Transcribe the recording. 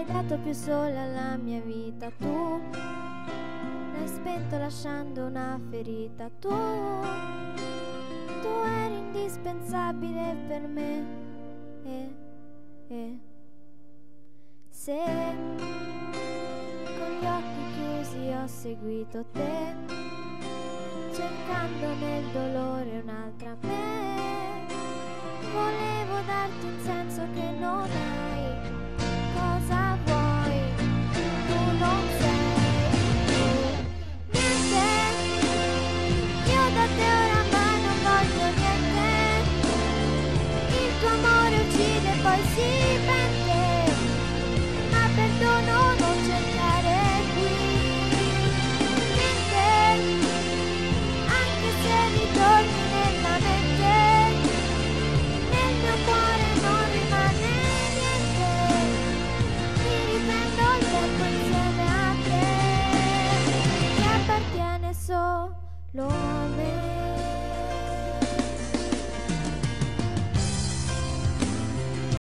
hai dato più sole alla mia vita, tu l'hai spento lasciando una ferita, tu eri indispensabile per me. Se con gli occhi chiusi ho seguito te, cercando nel dolore un'altra me, volevo darti un senso che non hai.